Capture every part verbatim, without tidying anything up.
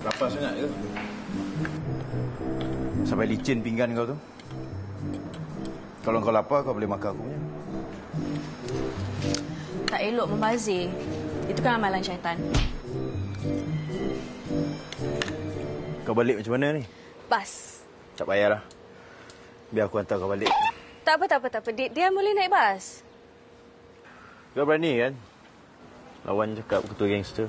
Lapar sangat ke? Sampai licin pinggan kau tu. Kalau kau lapar, kau boleh makan aku punya. Tak elok membazir. Itu kan amalan syaitan. Kau balik macam mana ni? Bas. Tak payahlah. Biar aku hantar kau balik. Tak apa, tak apa, tak apa. Dia, dia boleh naik bas. Kau berani kan? Lawan cakap ketua gangster.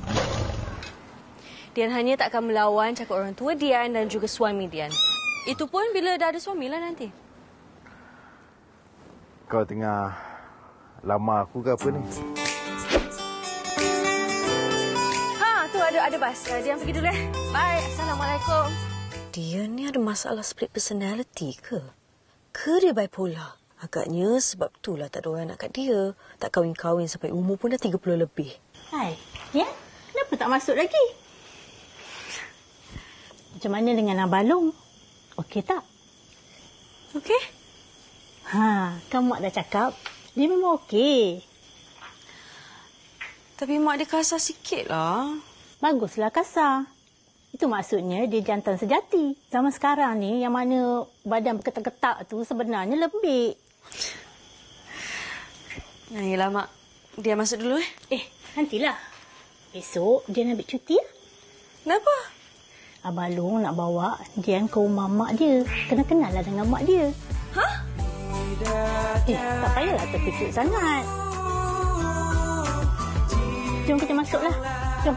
Dian hanya tak akan melawan cakap orang tua Dian dan juga suami Dian. Itu pun bila dah ada suami lah nanti. Kau tengah lama aku ke apa ni? Ha, tu ada ada bas. Dian pergi dulu eh. Bye. Assalamualaikum. Dia ni ada masalah split personality ke? Ke dia bipolar? Agaknya sebab itulah tak ada orang nak kat dia. Tak kahwin-kahwin sampai umur pun dah tiga puluh lebih. Hai, ya? Kenapa tak masuk lagi? Macam mana dengan Abalong? Okey tak? Okey. Ha, kan Mak dah cakap, dia memang okey. Tapi mak dia kasar sikit lah. Baguslah kasar. Itu maksudnya dia jantan sejati. Zaman sekarang ni yang mana badan berketak-ketak tu sebenarnya lembik. Nah, yelah mak. Dia masuk dulu eh. Eh, nantilah. Esok dia nak ambil cuti lah. Kenapa? Abalong nak bawa Dian ke rumah mak dia. Kena-kenal lah dengan mak dia. Hah? Eh, tak payahlah terfikir sangat. Jom kita masuklah. Jom.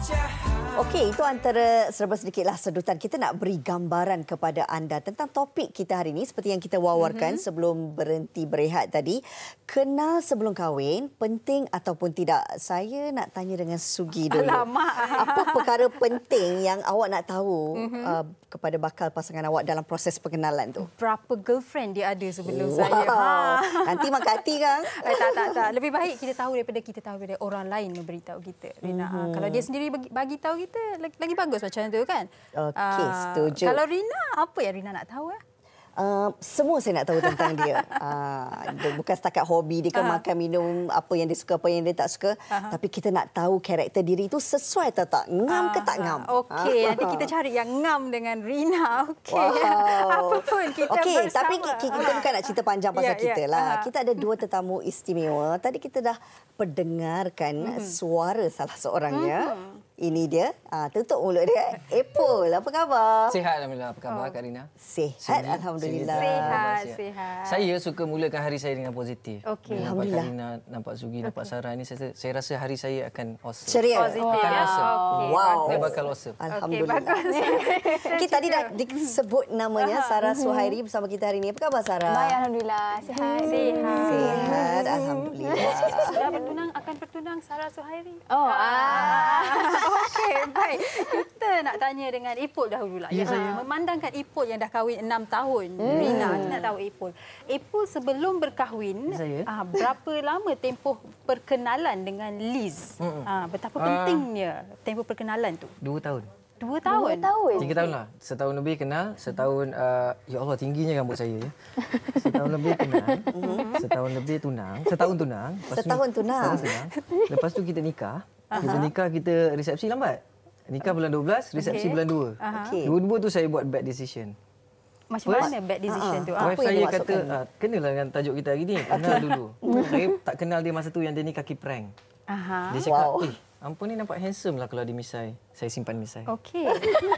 Okey, itu antara serba sedikitlah sedutan. Kita nak beri gambaran kepada anda tentang topik kita hari ini seperti yang kita wawarkan mm-hmm. sebelum berhenti berehat tadi. Kenal sebelum kahwin, penting ataupun tidak? Saya nak tanya dengan Sugi dulu. Alamak. Apa perkara penting yang awak nak tahu mm-hmm. uh, kepada bakal pasangan awak dalam proses pengenalan tu? Berapa girlfriend dia ada sebelum wow. saya? Ha. Nanti makan hati kan? Eh, tak, tak, tak. Lebih baik kita tahu daripada kita tahu daripada orang lain memberitahu kita. Rina. Mm-hmm. Kalau dia sendiri bagi, bagi tahu kita, lagi, lagi bagus macam tu kan? Okey, uh, setuju. Kalau Rina, apa yang Rina nak tahu? Eh? Uh, semua saya nak tahu tentang dia. Uh, bukan setakat hobi dia, kan uh-huh. makan, minum, apa yang dia suka, apa yang dia tak suka. Uh-huh. Tapi kita nak tahu karakter diri itu sesuai atau tak. Ngam uh-huh. ke tak ngam? Okey, uh-huh. nanti kita cari yang ngam dengan Rina. Okey. Wow. Apa pun kita okay, bersama. Tapi kita bukan nak cerita panjang pasal yeah, kita yeah. lah. Uh-huh. Kita ada dua tetamu istimewa. Tadi kita dah pendengarkan uh-huh. suara salah seorangnya. Uh-huh. Ini dia. Ah, tutup mulut dia. Apple, apa khabar? Sihat Alhamdulillah. Apa khabar oh. Kak Rina? Sihat Alhamdulillah. Sihat, sihat. Saya suka mulakan hari saya dengan positif. Okey. Nampak Kak Rina, nampak Sugi, okay. nampak Sarah ini saya, saya rasa hari saya akan awesome. Ceria. Positif. Akan awesome. Okay. Wow. Dia bakal awesome. Alhamdulillah. Okay, bagus. Kita tadi dah disebut namanya Sarah Suhairi bersama kita hari ini. Apa khabar Sarah? Baik, Alhamdulillah. Sihat. Sihat. Sihat, Alhamdulillah. Sudah bertunang, akan bertunang Sarah Suhairi? Oh, ah. Okey, baik. Kita nak tanya dengan Ipul dahululah. Ya, saya. Memandangkan Ipul yang dah kahwin enam tahun. Hmm. Rina, kita nak tahu Ipul. Ipul sebelum berkahwin, saya. Ah, berapa lama tempoh perkenalan dengan Liz? Hmm. Ah, betapa Ah. pentingnya tempoh perkenalan tu? Dua tahun. Dua tahun? Dua tahun? Tiga tahun lah. Setahun lebih kenal. Setahun, uh, ya Allah tingginya rambut saya. Ya. Setahun lebih kenal. Setahun lebih tunang. Setahun tunang. Lepas Setahun tu, tunang. Setahun tunang. Lepas tu kita nikah. Kita nikah, kita resepsi lambat. Nikah bulan dua belas, resepsi Okay. bulan dua. Okey. Dua-dua tu saya buat bad decision. Macam First, mana bad decision uh-uh. tu? Apa Wife yang saya dia kata, maksudkan? ah, kenalah dengan tajuk kita hari ni. Kenal dulu. Saya tak kenal dia masa tu yang dia ni kaki prank. Aha. Dia cakap, Wow. eh, ampun ni nampak handsome lah kalau dia misai. Saya simpan misai. Okey.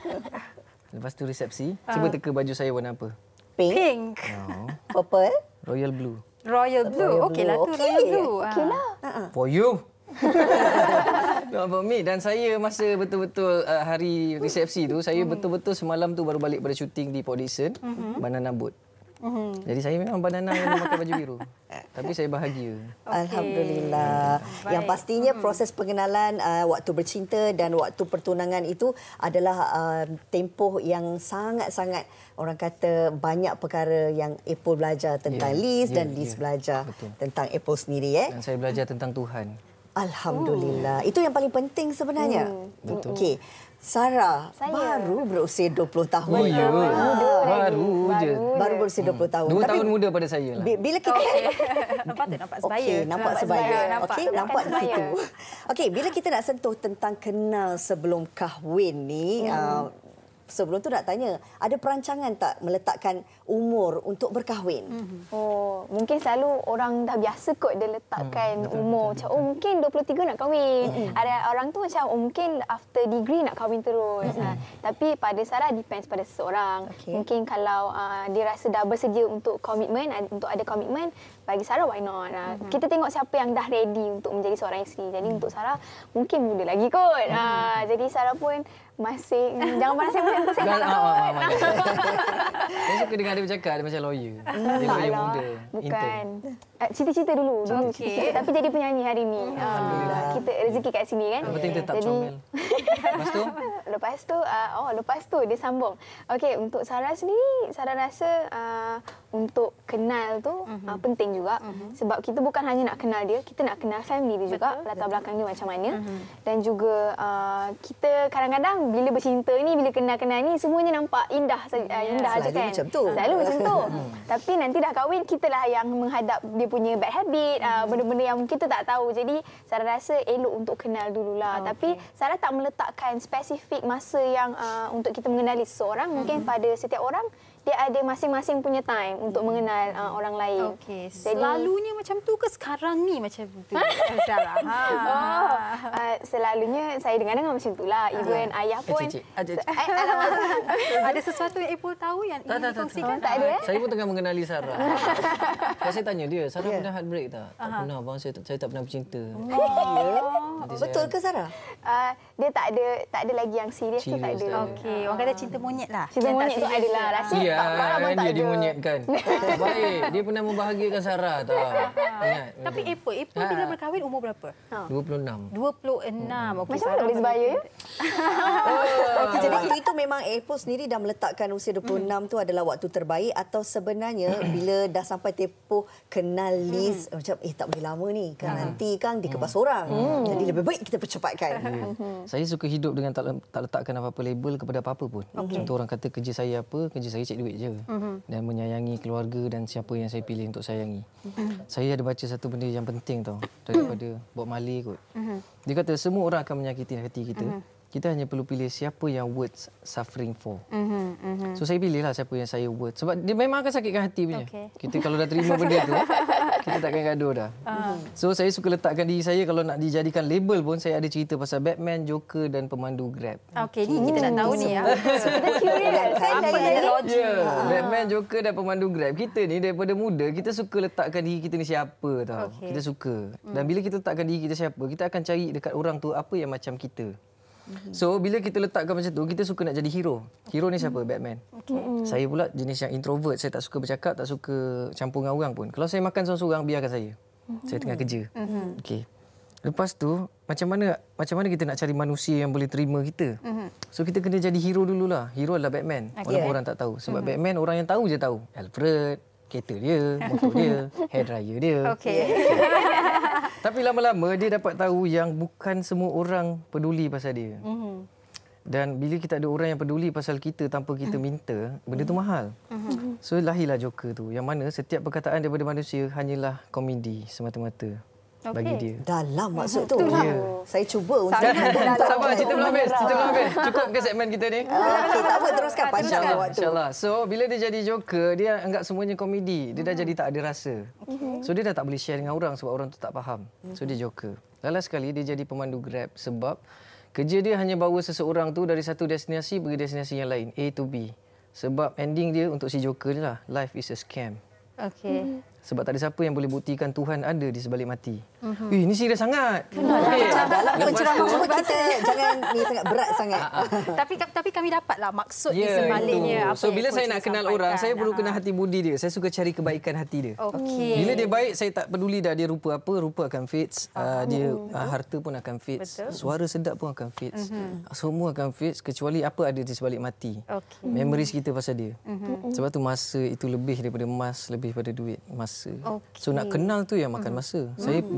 Lepas tu resepsi, cuba teka baju saya warna apa? Pink, Pink. No. purple. Royal blue. Royal blue. Royal Okeylah tu blue. Royal Okey. blue. Okeylah. For you. Not for me. Dan saya masa betul-betul uh, hari resepsi tu, saya betul-betul semalam tu baru balik pada syuting di Port Dickson, Banana Boat. Mm-hmm. Jadi saya memang banana yang memakai baju biru. Tapi saya bahagia. Okay. Alhamdulillah. Baik. Yang pastinya proses pengenalan uh, waktu bercinta dan waktu pertunangan itu adalah uh, tempoh yang sangat-sangat, orang kata, banyak perkara yang Apple belajar tentang yeah, Liz yeah, dan Liz yeah. belajar Betul. tentang Apple sendiri. Eh? Dan saya belajar tentang Tuhan. Alhamdulillah. Itu yang paling penting sebenarnya. Betul. Okey. Sarah Saya. baru berusia dua puluh tahun. Oh, ya. Baru je. Baru berusia dua puluh tahun. Dua Tapi tahun muda pada saya lah. bi- bila kita Nampak tu nampak sebaya. Okey, nampak Nampak sebaya. sebaya, nampak. Okey, Nampak nampak di sebaya. situ. Okey, bila kita nak sentuh tentang kenal sebelum kahwin ni, Hmm. uh, sebelum tu nak tanya, ada perancangan tak meletakkan umur untuk berkahwin? Oh, mungkin selalu orang dah biasa kot dia letakkan umur macam oh mungkin dua puluh tiga nak kahwin. Ada orang tu macam oh mungkin after degree nak kahwin terus. Ha, tapi pada Sarah depends pada seseorang. Okey. Mungkin kalau uh, dia rasa dah bersedia untuk komitmen, ad- untuk ada komitmen, bagi Sarah why not. Ha, kita tengok siapa yang dah ready untuk menjadi seorang isteri. Jadi untuk Sarah mungkin muda lagi kot. Ha, jadi Sarah pun masih jangan pandang saya muda, saya Dan, tak ah, ah, takut. ah, saya suka dengar dia bercakap, dia macam lawyer. Dia lawyer Alah, muda. bukan. Uh, Cita-cita dulu, dulu Okey. cita-cita. Tapi jadi penyanyi hari ni. Uh, kita rezeki kat sini kan. Yang penting tetap Jadi- comel. Lepas tu? Lepas tu, uh, oh lepas tu dia sambung. Okey, untuk Sarah sendiri, Sarah rasa uh, untuk kenal tu uh-huh. uh, penting juga. Uh-huh. Sebab kita bukan hanya nak kenal dia, kita nak kenal family dia juga, latar belakang dia macam mana. Uh-huh. Dan juga uh, kita kadang-kadang bila bercinta ni, bila kenal-kenal ni, semuanya nampak indah saja, uh, indah aja Selalu kan. macam tu. Selalu macam tu. Tapi nanti dah kahwin, kitalah yang menghadap dia punya bad habit, uh, benda-benda yang kita tak tahu. Jadi Sarah rasa elok untuk kenal dululah. Okey. Tapi Sarah tak meletakkan spesifik masa yang uh, untuk kita mengenali seseorang. Mungkin pada setiap orang dia ada masing-masing punya time untuk mengenal uh, orang lain. Okey, Jadi- selalunya macam tu ke sekarang ni macam tu? Sarah. Ha. Oh, uh, selalunya saya dengar-dengar macam itulah. Even ayah pun. cik, cik. Ah, cik, cik. Eh, alamak. Ada sesuatu yang Apple tahu yang Tak, ingin tak, tak, dikongsikan? tak ada, eh? Saya pun tengah mengenali Sarah. Lepas saya tanya dia, Sarah pernah heartbreak tak? Tak pernah, bang. Saya, saya tak pernah bercinta. Nanti saya- Betul ke Sarah? Uh, dia tak ada tak ada lagi yang serius tu, tak Serius ada. tak ada. Okey, orang kata cinta monyet lah. Cinta Yang tak monyet tu serius adalah tu. rasa Ya, tak marah pun tak dia ada. dimonyetkan. Tak baik. Dia pernah membahagiakan Sarah tak? Ingat. Tapi Apple, Apple bila Ha. berkahwin umur berapa? dua puluh enam. dua puluh enam. Okey, Macam mana Sarah boleh sebaya ya? Okey, jadi waktu itu memang Apple sendiri dah meletakkan usia dua puluh enam tu adalah waktu terbaik atau sebenarnya bila dah sampai tempoh kenal list macam eh tak boleh lama ni kan nanti kan dikepas orang. Jadi lebih baik kita percepatkan. Saya suka hidup dengan tak, tak letakkan apa-apa label kepada apa-apa pun. Okay. Contoh orang kata kerja saya apa, kerja saya cek duit je. Uh-huh. Dan menyayangi keluarga dan siapa yang saya pilih untuk sayangi. Uh-huh. Saya ada baca satu benda yang penting tau daripada Bob Marley kot. Uh-huh. Dia kata semua orang akan menyakiti hati kita. Uh-huh. Kita hanya perlu pilih siapa yang worth suffering for. Uh-huh. Uh-huh. So saya pilihlah siapa yang saya worth. Sebab dia memang akan sakitkan hati punya. Okay. Kita kalau dah terima benda tu, kita takkan gaduh dah. Uh-huh. So saya suka letakkan diri saya kalau nak dijadikan label pun saya ada cerita pasal Batman, Joker dan pemandu Grab. Okey, ni kita nak tahu ni ya. Kita curious kan Apa dari dia logik? Ya, yeah. Batman, Joker dan pemandu Grab. Kita ni daripada muda, kita suka letakkan diri kita ni siapa tau. Okey. Kita suka. Dan bila kita letakkan diri kita siapa, kita akan cari dekat orang tu apa yang macam kita. So, bila kita letakkan macam tu, kita suka nak jadi hero. Hero ni siapa? Batman. Okay. Saya pula jenis yang introvert. Saya tak suka bercakap, tak suka campur dengan orang pun. Kalau saya makan seorang-seorang, biarkan saya. Saya tengah kerja. Okey. Lepas tu, macam mana macam mana kita nak cari manusia yang boleh terima kita? So, kita kena jadi hero dululah. Hero adalah Batman. Okay. Walaupun orang tak tahu. Sebab Batman, orang yang tahu je tahu. Alfred, kereta dia, motor dia, hair dryer dia. Okey. Tapi lama-lama dia dapat tahu yang bukan semua orang peduli pasal dia. Mm-hmm. Dan bila kita ada orang yang peduli pasal kita tanpa kita minta, benda tu mahal. Mm-hmm. So lahirlah Joker tu. Yang mana setiap perkataan daripada manusia hanyalah komedi semata-mata. Okay. Bagi dia. Dalam maksud tu. Ya. Saya cuba untuk Sabar, cerita belum habis. Cerita belum habis. Cukup ke segmen kita ni? Okey, tak apa teruskan panjang InsyaAllah, waktu. insyaAllah. So, bila dia jadi Joker, dia anggap semuanya komedi. Dia dah jadi tak ada rasa. So, dia dah tak boleh share dengan orang sebab orang tu tak faham. So, dia Joker. Last sekali, dia jadi pemandu Grab sebab kerja dia hanya bawa seseorang tu dari satu destinasi pergi destinasi yang lain. A to B. Sebab ending dia untuk si Joker ni lah. Life is a scam. Okey. Sebab tak ada siapa yang boleh buktikan Tuhan ada di sebalik mati. Uh-huh. Eh, ini serius sangat. Okey, Okey. dalam Lepas pencerahan tu- cuma kita jangan ni sangat berat sangat. Tapi tapi kami dapatlah maksud di Ya, sebaliknya. itu. Apa So yang bila Coach saya nak kenal orang, sampaikan. saya perlu Ah. kenal hati budi dia. Saya suka cari kebaikan hati dia. Okey. Bila dia baik, saya tak peduli dah dia rupa apa, rupa akan fits. Uh, dia uh, harta pun akan fits. Betul. Suara sedap pun akan fits. Uh, semua akan fits kecuali apa ada di sebalik mati. Okey. Memories kita pasal dia. Sebab tu masa itu lebih daripada emas, lebih daripada duit. Masa. Okey. So nak kenal tu yang makan masa. Saya boleh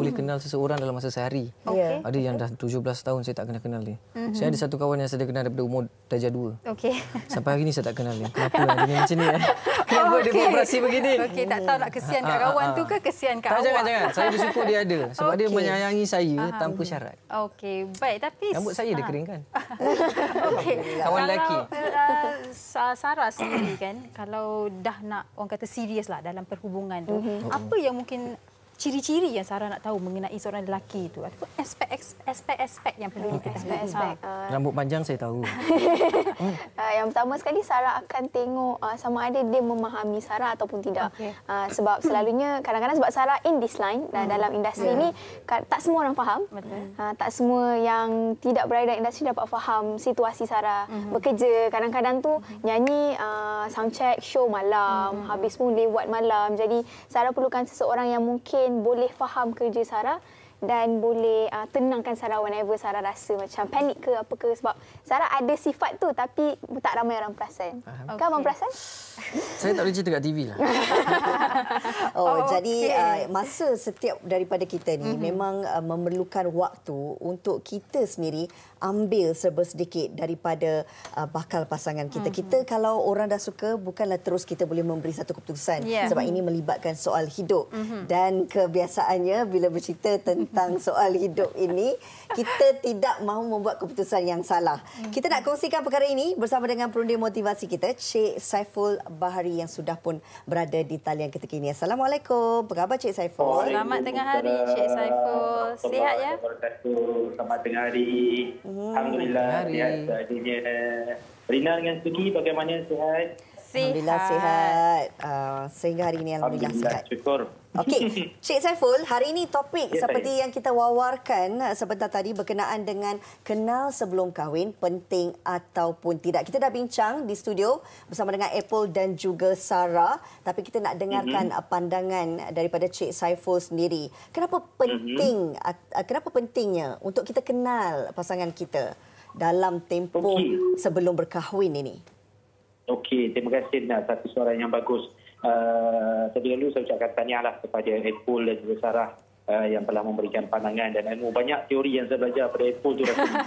boleh kenal seseorang dalam masa sehari. Okey. Ada yang dah tujuh belas tahun saya tak kenal kenal dia. Mm-hmm. Saya ada satu kawan yang saya dah kenal daripada umur darjah dua. Okey. Sampai hari ni saya tak kenal dia. Kenapa lah dia macam ni? Eh? Kenapa Okey. dia beroperasi begini? Okey, tak tahu nak kesian kat kawan tu ke kesian kat tak, awak? Jangan, jangan. Saya bersyukur dia ada. Sebab okay. dia Okey. menyayangi saya Faham. tanpa syarat. Okey, baik. Tapi... Rambut saya dia kering kan? Okey. Kawan lelaki. Uh, Sarah sendiri kan, kalau dah nak orang kata serius lah dalam perhubungan tu, mm-hmm. apa yang mungkin ciri-ciri yang Sarah nak tahu mengenai seorang lelaki itu ataupun aspek-aspek yang perlu diketahui? Aspek-aspek. Uh, Rambut panjang saya tahu. uh, yang pertama sekali Sarah akan tengok uh, sama ada dia memahami Sarah ataupun tidak. Okay. Uh, sebab selalunya kadang-kadang sebab Sarah in this line hmm. dalam industri yeah. ni tak semua orang faham. Uh, tak semua yang tidak berada dalam industri dapat faham situasi Sarah hmm. bekerja. Kadang-kadang tu nyanyi uh, sound check show malam, hmm. habis pun lewat malam. Jadi Sarah perlukan seseorang yang mungkin boleh faham kerja Sarah dan boleh uh, tenangkan Sarah whenever Sarah rasa macam panik ke apa ke, sebab Sarah ada sifat tu tapi tak ramai orang perasan. Okay. Kan abang perasan? Saya tak boleh cerita kat T V lah. oh, oh, jadi okay. uh, masa setiap daripada kita ni mm-hmm. memang uh, memerlukan waktu untuk kita sendiri ambil serba sedikit daripada uh, bakal pasangan kita. Mm-hmm. Kita kalau orang dah suka, bukanlah terus kita boleh memberi satu keputusan. Yeah. Sebab ini melibatkan soal hidup. Mm-hmm. Dan kebiasaannya bila bercerita tentang soal hidup ini, kita tidak mahu membuat keputusan yang salah. Mm-hmm. Kita nak kongsikan perkara ini bersama dengan perundi motivasi kita, Cik Saiful Bahari yang sudah pun berada di talian ketika ini. Assalamualaikum. Apa khabar Cik Saiful? Selamat tengah hari Cik Saiful. Sihat ya? Selamat tengah hari. Hmm. Alhamdulillah sihat seadanya. Rina dengan Suki bagaimana, sihat? Alhamdulillah sihat. Uh, sehingga hari ini Alhamdulillah, Alhamdulillah sihat. Syukur. Okey, Cik Saiful, hari ini topik ya, seperti saya. yang kita wawarkan sebentar tadi berkenaan dengan kenal sebelum kahwin, penting ataupun tidak. Kita dah bincang di studio bersama dengan Apple dan juga Sarah, tapi kita nak dengarkan mm-hmm. pandangan daripada Cik Saiful sendiri. Kenapa penting, mm-hmm. kenapa pentingnya untuk kita kenal pasangan kita dalam tempoh okay. sebelum berkahwin ini? Okey, terima kasih Nah, satu suara yang bagus. Uh, terlebih dahulu saya ucapkan tahniahlah kepada Apple dan juga Sarah uh, yang telah memberikan pandangan dan ilmu. Banyak teori yang saya belajar pada Apple tu rasanya.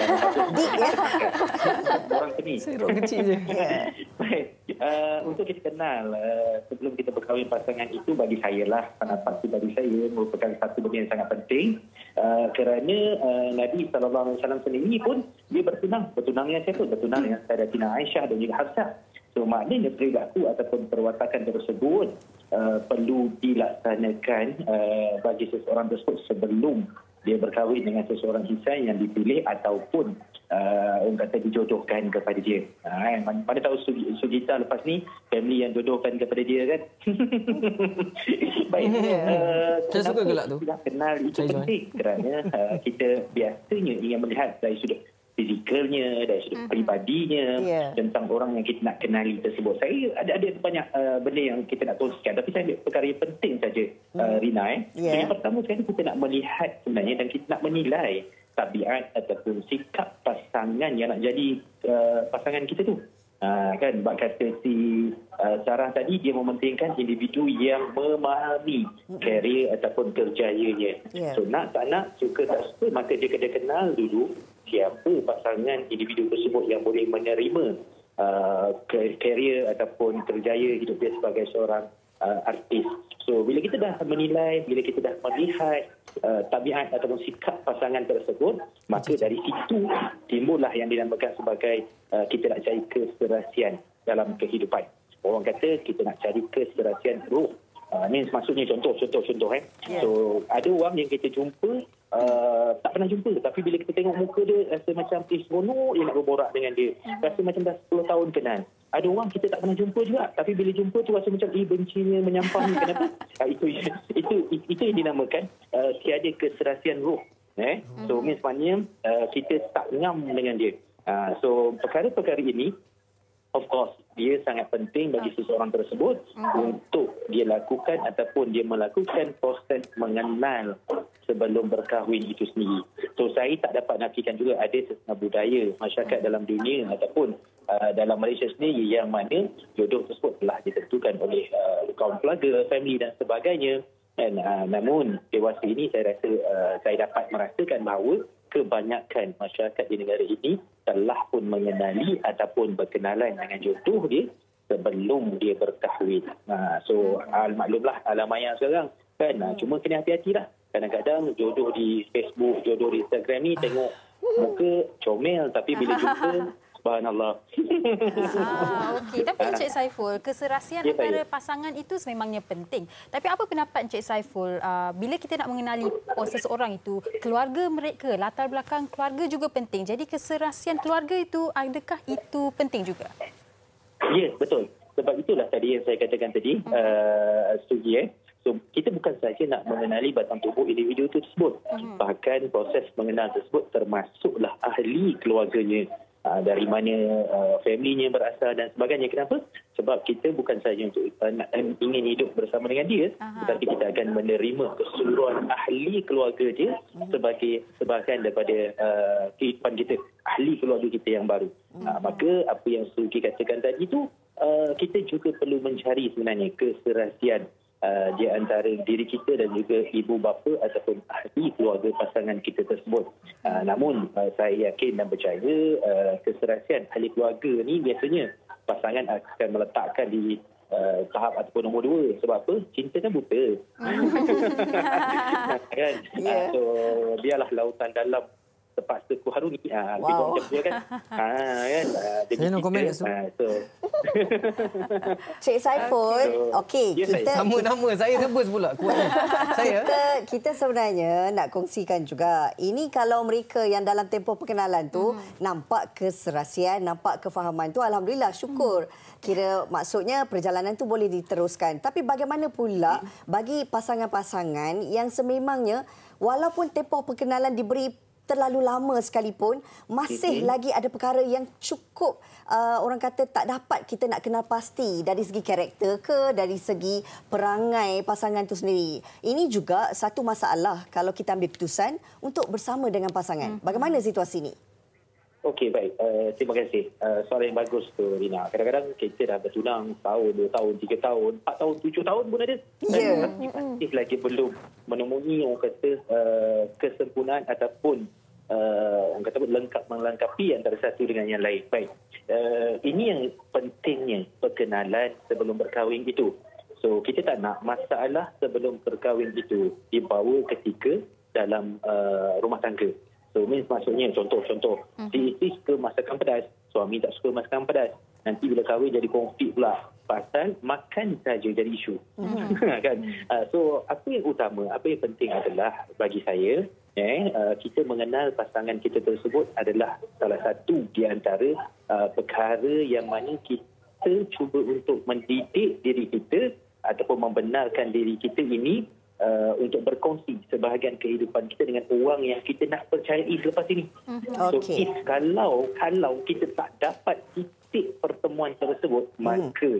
Orang seni. Saya orang kecil je. Baik. Uh, untuk kita kenal, uh, sebelum kita berkahwin pasangan itu, bagi saya lah, pendapat bagi saya merupakan satu benda yang sangat penting. Uh, kerana uh, Nabi sallallahu alaihi wasallam sendiri pun dia bertunang. Bertunang dengan siapa? Bertunang dengan Sayyidatina Aisyah dan juga Hafsah. So maknanya perilaku ataupun perwatakan tersebut uh, perlu dilaksanakan uh, bagi seseorang tersebut sebelum dia berkahwin dengan seseorang insan yang dipilih ataupun uh, orang kata dijodohkan kepada dia. Ha, mana, mana tahu Sugita lepas ni family yang jodohkan kepada dia kan. Baik. Uh, Saya suka gelak tu. Kita kenal itu Saya penting join. Kerana uh, kita biasanya ingin melihat dari sudut fizikalnya, dari sudut mm-hmm. pribadinya, yeah. tentang orang yang kita nak kenali tersebut. Saya ada ada banyak uh, benda yang kita nak kongsikan, tapi saya ambil perkara yang penting saja, mm. uh, Rina. Eh. Yeah. So, yang pertama sekali kita nak melihat sebenarnya dan kita nak menilai tabiat ataupun sikap pasangan yang nak jadi uh, pasangan kita tu. Uh, kan, bak kata si uh, Sarah tadi, dia mementingkan individu yang memahami karier ataupun kerjayanya. Yeah. So nak tak nak, suka tak suka, maka dia kena kenal dulu siapa pasangan individu tersebut yang boleh menerima uh, karier ataupun kerjaya hidup dia sebagai seorang uh, artis. So bila kita dah menilai, bila kita dah melihat uh, tabiat ataupun sikap pasangan tersebut, maka dari situ timbullah yang dinamakan sebagai uh, kita nak cari keserasian dalam kehidupan. Orang kata kita nak cari keserasian roh. Uh, ini maksudnya contoh, contoh, contoh. Eh. Yeah. So ada orang yang kita jumpa, uh, tak pernah jumpa. Tapi bila kita tengok muka dia, rasa macam eh, seronok dia nak berborak dengan dia. Rasa macam dah sepuluh tahun kenal. Ada orang kita tak pernah jumpa juga. Tapi bila jumpa tu rasa macam eh, bencinya, menyampah ni. Kenapa? Uh, itu, itu, itu yang dinamakan uh, tiada keserasian roh. Eh? So means maknanya uh, kita tak ngam dengan dia. Uh, so perkara-perkara ini, of course, dia sangat penting bagi seseorang tersebut uh-huh. untuk dia lakukan ataupun dia melakukan proses mengenal sebelum berkahwin itu sendiri. So, saya tak dapat nafikan juga ada setengah budaya masyarakat dalam dunia ataupun uh, dalam Malaysia sendiri yang mana jodoh tersebut telah ditentukan oleh uh, kaum keluarga, family dan sebagainya. Dan, uh, namun dewasa ini saya rasa uh, saya dapat merasakan bahawa kebanyakan masyarakat di negara ini telah pun mengenali ataupun berkenalan dengan jodoh dia sebelum dia berkahwin. Uh, so uh, maklumlah alam maya sekarang kan, uh, cuma kena hati-hatilah. Kadang-kadang jodoh di Facebook, jodoh di Instagram ni tengok muka comel tapi bila jumpa subhanallah. Ah, okey. Tapi Encik Saiful, keserasian Ya, antara saya. pasangan itu sememangnya penting. Tapi apa pendapat Encik Saiful uh, bila kita nak mengenali oh, seseorang itu, keluarga mereka, latar belakang keluarga juga penting. Jadi keserasian keluarga itu, adakah itu penting juga? Ya, betul. Sebab itulah tadi yang saya katakan tadi, uh, Sugi eh. So, kita bukan saja nak mengenali batang tubuh individu itu tersebut. Hmm. Bahkan proses mengenal tersebut termasuklah ahli keluarganya. Uh, dari mana uh, family-nya berasal dan sebagainya. Kenapa? Sebab kita bukan saja untuk uh, nak, uh, ingin hidup bersama dengan dia, Aha. tetapi kita akan menerima keseluruhan ahli keluarga dia hmm. sebagai sebahagian daripada uh, kehidupan kita, ahli keluarga kita yang baru. Hmm. Uh, maka apa yang Suki katakan tadi itu, uh, kita juga perlu mencari sebenarnya keserasian Uh, di antara diri kita dan juga ibu bapa ataupun ahli keluarga pasangan kita tersebut. Uh, namun uh, saya yakin dan percaya uh, keserasian ahli keluarga ni biasanya pasangan akan meletakkan di uh, tahap ataupun nombor dua. Sebab apa? Cinta kan buta. Kan? Yeah. Uh, so biarlah lautan dalam terpaksa ku haruni. Ah, wow. Macam tu kan. Ah, kan. Ah, saya no komen kat ah, so. Cik Saiful, okey, Ya, kita Sama nama, saya nervous pula. Kuat. Saya. kita kita sebenarnya nak kongsikan juga. Ini kalau mereka yang dalam tempoh perkenalan tu hmm. nampak keserasian, nampak kefahaman tu, alhamdulillah, syukur. Hmm. Kira maksudnya perjalanan tu boleh diteruskan. Tapi bagaimana pula bagi pasangan-pasangan yang sememangnya walaupun tempoh perkenalan diberi terlalu lama sekalipun, masih mm-hmm. lagi ada perkara yang cukup uh, orang kata tak dapat kita nak kenal pasti dari segi karakter ke, dari segi perangai pasangan itu sendiri. Ini juga satu masalah kalau kita ambil keputusan untuk bersama dengan pasangan. Mm-hmm. Bagaimana situasi ini? Okey, baik. Uh, terima kasih. Uh, soalan yang bagus tu, Rina. Kadang-kadang kita dah bertunang setahun, dua tahun, tiga tahun, empat tahun, tujuh tahun pun ada. Ya. Dan masih lagi belum menemui orang kata uh, kesempurnaan ataupun Uh, orang kata lengkap melengkapi antara satu dengan yang lain. Baik. Uh, ini yang pentingnya perkenalan sebelum berkahwin itu. So, kita tak nak masalah sebelum berkahwin itu dibawa ketika dalam uh, rumah tangga. So, means maksudnya contoh-contoh. Hmm. Si isteri suka masakan pedas, suami tak suka masakan pedas. Nanti bila kahwin jadi konflik pula. Pasal makan saja jadi isu. Hmm. kan? Uh, so, apa yang utama, apa yang penting adalah bagi saya, Eh, uh, kita mengenal pasangan kita tersebut adalah salah satu di antara uh, perkara yang mana kita cuba untuk mendidik diri kita ataupun membenarkan diri kita ini uh, untuk berkongsi sebahagian kehidupan kita dengan orang yang kita nak percayai selepas ini. So, okay. if, kalau kalau kita tak dapat titik pertemuan tersebut, hmm. maka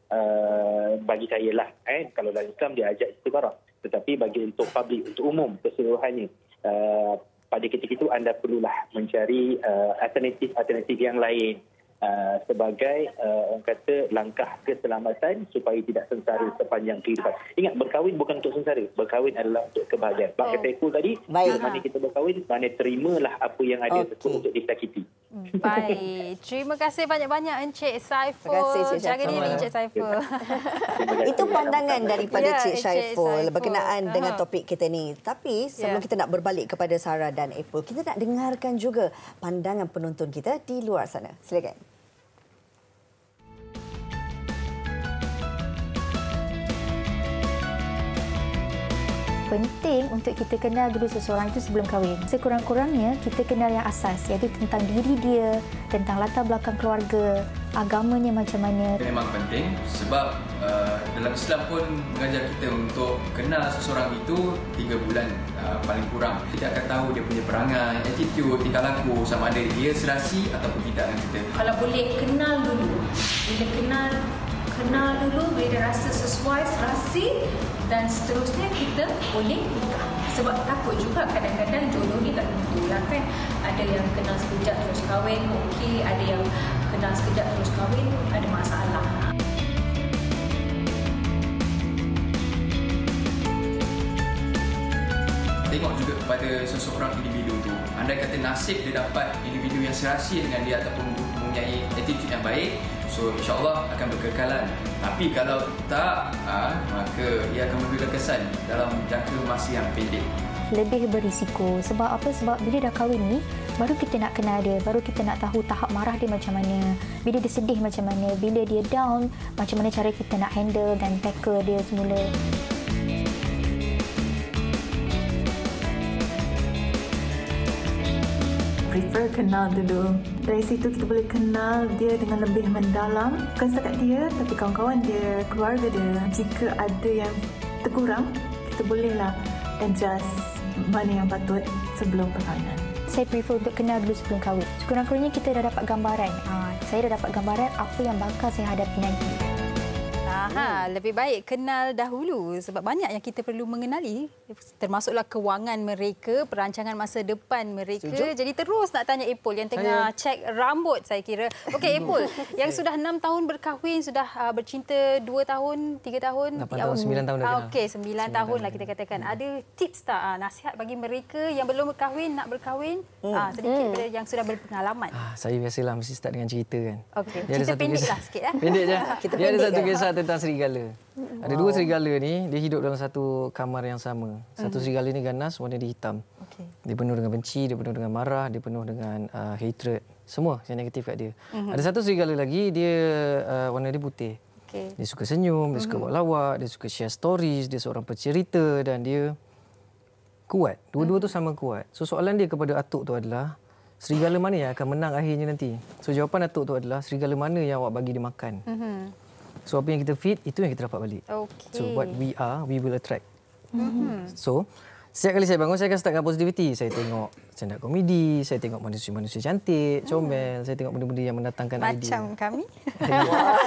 uh, bagi saya lah, eh, kalau dalam Islam dia ajak istikharah. Tetapi bagi untuk publik, untuk umum keseluruhannya, Uh, pada ketika itu anda perlulah mencari uh, alternatif-alternatif yang lain uh, sebagai uh, orang kata langkah keselamatan supaya tidak sengsara sepanjang kehidupan. Ingat, berkahwin bukan untuk sengsara, berkahwin adalah untuk kebahagiaan. Bak kata Eko tadi, mana kita berkahwin, mana terimalah apa yang ada okay. tersebut untuk disakiti. Baik, terima kasih banyak-banyak Encik Saiful. Terima kasih, Cik Jaga diri Encik Saiful. Itu pandangan daripada ya, Cik Saiful berkenaan Saiful. dengan topik kita ni. Tapi sebelum ya. kita nak berbalik kepada Sarah dan Apple, kita nak dengarkan juga pandangan penonton kita di luar sana. Silakan. Penting untuk kita kenal dulu seseorang itu sebelum kahwin. Sekurang-kurangnya kita kenal yang asas, iaitu tentang diri dia, tentang latar belakang keluarga, agamanya macam mana. Memang penting sebab uh, dalam Islam pun mengajar kita untuk kenal seseorang itu tiga bulan uh, paling kurang. Kita akan tahu dia punya perangai, attitude, tingkah laku, sama ada dia serasi ataupun tidak dengan kita. Kalau boleh kenal dulu, bila kenal kenal dulu, bila dia rasa sesuai, serasi dan seterusnya kita boleh nikah. Sebab takut juga kadang-kadang jodoh ni tak tentu lah kan. Ada yang kenal sekejap terus kahwin, okey. Ada yang kenal sekejap terus kahwin, ada masalah. kepada seseorang individu tu. Andai kata nasib dia dapat individu yang serasi dengan dia ataupun mempunyai attitude yang baik, so insyaAllah akan berkekalan. Tapi kalau tak, ha, maka ia akan memberikan kesan dalam jangka masa yang pendek. Lebih berisiko. Sebab apa? Sebab bila dah kahwin ni, baru kita nak kenal dia, baru kita nak tahu tahap marah dia macam mana, bila dia sedih macam mana, bila dia down, macam mana cara kita nak handle dan tackle dia semula. Prefer kenal dulu. Dari situ kita boleh kenal dia dengan lebih mendalam. Bukan setakat dia, tapi kawan-kawan dia, keluarga dia. Jika ada yang terkurang, kita bolehlah adjust mana yang patut sebelum perkahwinan. Saya prefer untuk kenal dulu sebelum kahwin. Sekurang-kurangnya kita dah dapat gambaran. Ha, saya dah dapat gambaran apa yang bakal saya hadapi nanti. Aha, lebih baik kenal dahulu sebab banyak yang kita perlu mengenali, termasuklah kewangan mereka, perancangan masa depan mereka. Setuju? Jadi terus nak tanya Epul yang tengah saya... cek rambut saya kira. Okey Epul, yang sudah enam tahun berkahwin, sudah uh, bercinta dua tahun, tiga tahun, lapan tahun, sembilan tahun dah. Okey, sembilan tahun lah kita katakan. Ada tips tak, uh, nasihat bagi mereka yang belum berkahwin, nak berkahwin, hmm. uh, sedikit hmm. pada yang sudah berpengalaman? Ah, saya biasalah mesti start dengan cerita kan. Okey, cerita pendeklah sikit eh. Pendek je. Kita dia ada satu kan? kisah tentang serigala. Wow. Ada dua serigala ni, dia hidup dalam satu kamar yang sama. Satu serigala ni ganas, warna dia hitam. Okay. Dia penuh dengan benci, dia penuh dengan marah, dia penuh dengan uh, hatred. Semua yang negatif kat dia. Mm-hmm. Ada satu serigala lagi, dia uh, warna dia putih. Okay. Dia suka senyum, dia suka buat lawak, dia suka share stories, dia seorang pencerita dan dia kuat. Dua-dua tu sama kuat. So soalan dia kepada atuk tu adalah, serigala mana yang akan menang akhirnya nanti? So jawapan atuk tu adalah, serigala mana yang awak bagi dia makan? Mm-hmm. So apa yang kita feed, itu yang kita dapat balik. Okay. So what we are, we will attract. Mm-hmm. So setiap kali saya bangun, saya akan start dengan positivity. Saya tengok stand up komedi, saya tengok manusia-manusia cantik, comel, mm. saya tengok benda-benda yang mendatangkan Macam idea. Macam kami? Ya,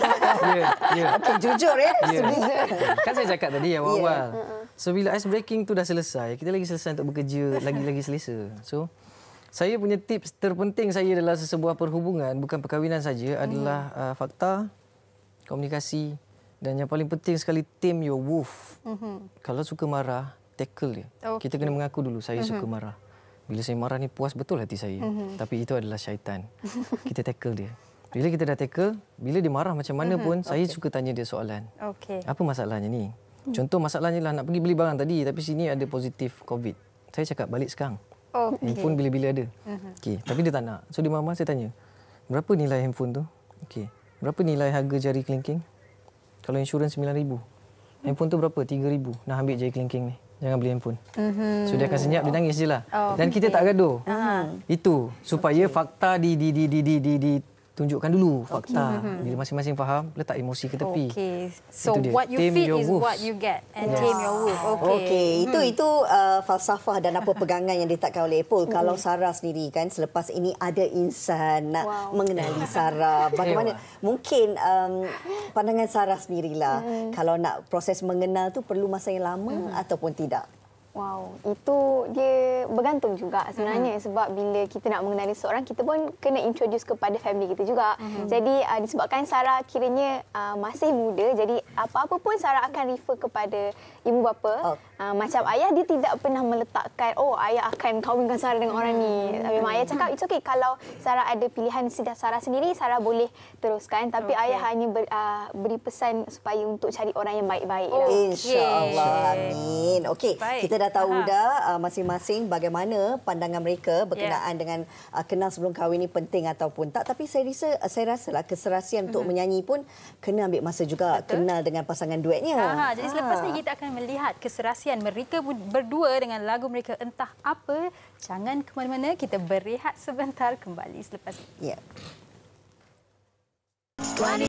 ya. Okey, jujur ya. Yeah. Kan saya cakap tadi awal-awal. Yeah. So bila ice breaking tu dah selesai, kita lagi selesai untuk bekerja, lagi-lagi selesa. So saya punya tips terpenting saya dalam sesebuah perhubungan, bukan perkahwinan saja, mm. adalah uh, fakta, komunikasi dan yang paling penting sekali, tame your wolf. Mm-hmm. Kalau suka marah, tackle dia. Okay. Kita kena mengaku dulu, saya mm-hmm. suka marah. Bila saya marah ni puas betul hati saya. Mm-hmm. Tapi itu adalah syaitan. Kita tackle dia. Bila kita dah tackle, bila dia marah macam mana pun, mm-hmm. saya okay. suka tanya dia soalan. Okay. Apa masalahnya ni? Mm. Contoh masalahnya lah nak pergi beli barang tadi, tapi sini ada positif COVID. Saya cakap balik sekarang. Okay. Handphone bila-bila ada. Mm-hmm. Okay. Tapi dia tak nak. So di mama saya tanya, berapa nilai handphone tu? Okay. Berapa nilai harga jari kelingking? Kalau insurans sembilan ribu. Handphone tu berapa? tiga ribu. Nak ambil jari kelingking ni. Jangan beli handphone. Mm-hmm. So dia akan senyap, dia nangis je lah. Oh, dan kita okay. tak gaduh. Uh-huh. Itu supaya okay. fakta di di di di di di, di tunjukkan dulu fakta. Okay. Bila masing-masing faham, letak emosi ke tepi. Okay. So what you feed is wolves. What you get and yes. tame your wolf. Okay. Okay. Hmm. Itu itu uh, falsafah dan apa pegangan yang diletakkan oleh Epul. Hmm. Kalau Sarah sendiri kan selepas ini ada insan nak wow. mengenali Sarah, bagaimana? Mungkin um, pandangan Sarah sendirilah. Hmm. Kalau nak proses mengenal tu perlu masa yang lama hmm. ataupun tidak. Wow, itu dia bergantung juga sebenarnya mm-hmm. sebab bila kita nak mengenali seorang, kita pun kena introduce kepada family kita juga. Mm-hmm. Jadi uh, disebabkan Sarah kiranya uh, masih muda, jadi apa-apa pun Sarah akan refer kepada ibu bapa. Oh. Uh, macam ayah, dia tidak pernah meletakkan, oh ayah akan kahwinkan Sarah dengan orang ni. Mm-hmm. Memang ayah cakap, it's okay kalau Sarah ada pilihan Sarah sendiri, Sarah boleh teruskan. Tapi okay. ayah hanya ber, uh, beri pesan supaya untuk cari orang yang baik-baik. Oh, InsyaAllah. Amin. Okey, kita dah tahu Aha. dah uh, masing-masing bagaimana pandangan mereka berkenaan yeah. dengan uh, kenal sebelum kahwin ni penting ataupun tak. Tapi saya rasa uh, saya rasalah keserasian mm-hmm. untuk menyanyi pun kena ambil masa juga. Betul. Kenal dengan pasangan duetnya. Aha, jadi Aha. selepas ni kita akan melihat keserasian mereka berdua dengan lagu mereka Entah Apa. Jangan ke mana-mana, kita berehat sebentar, kembali selepas ini. Ya. Yeah.